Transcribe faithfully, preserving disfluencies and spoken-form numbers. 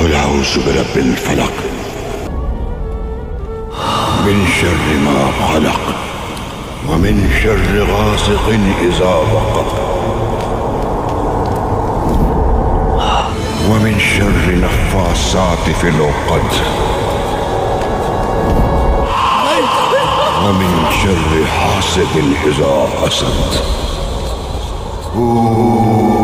قل أعوذ برب الفلق من شر ما خلق ومن شر غاسق إذا وقب ومن شر النفاثات في العقد ومن شر حاسد إذا حسد.